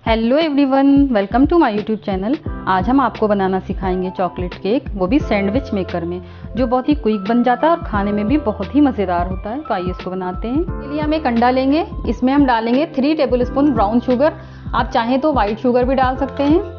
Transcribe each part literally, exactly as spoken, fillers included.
Hello everyone, welcome to my YouTube channel. आज हम आपको बनाना सिखाएंगे चॉकलेट केक, वो भी सैंडविच मेकर में, जो बहुत ही क्विक बन जाता है और खाने में भी बहुत ही मज़ेदार होता है। तो आइए इसको बनाते हैं। इसके लिए हम एक अंडा लेंगे, इसमें हम डालेंगे three tablespoon brown sugar. आप चाहें तो वाइट शुगर भी डाल सकते हैं।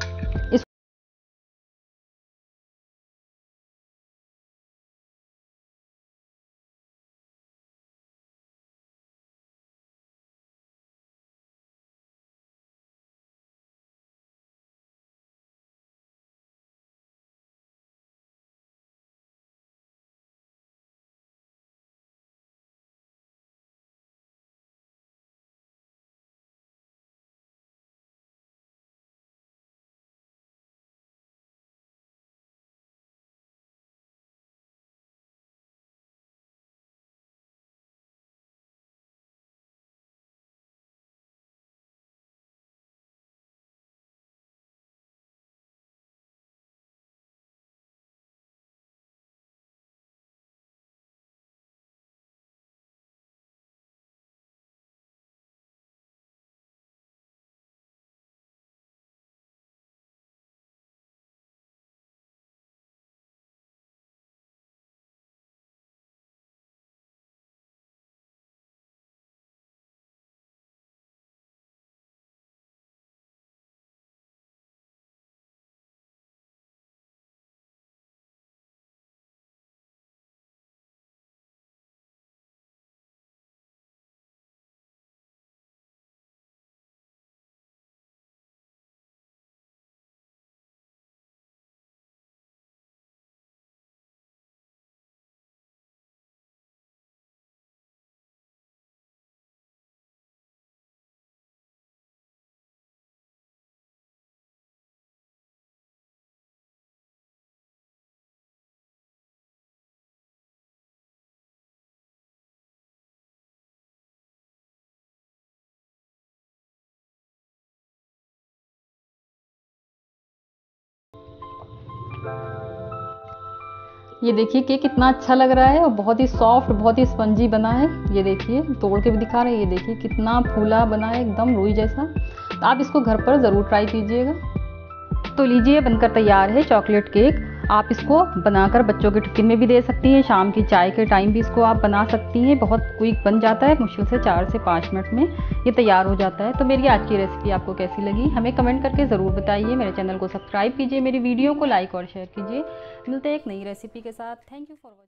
ये देखिए केक कितना अच्छा लग रहा है और बहुत ही सॉफ्ट, बहुत ही स्पंजी बना है। ये देखिए, तोड़ के भी दिखा रहे हैं। ये देखिए कितना फूला बना है, एकदम रुई जैसा। तो आप इसको घर पर ज़रूर ट्राई कीजिएगा। तो लीजिए, बनकर तैयार है चॉकलेट केक। आप इसको बनाकर बच्चों के टिफिन में भी दे सकती हैं। शाम की चाय के टाइम भी इसको आप बना सकती हैं। बहुत क्विक बन जाता है, मुश्किल से चार से पाँच मिनट में ये तैयार हो जाता है। तो मेरी आज की रेसिपी आपको कैसी लगी, हमें कमेंट करके ज़रूर बताइए। मेरे चैनल को सब्सक्राइब कीजिए, मेरी वीडियो को लाइक और शेयर कीजिए। मिलते हैं एक नई रेसिपी के साथ। Thank you for watching.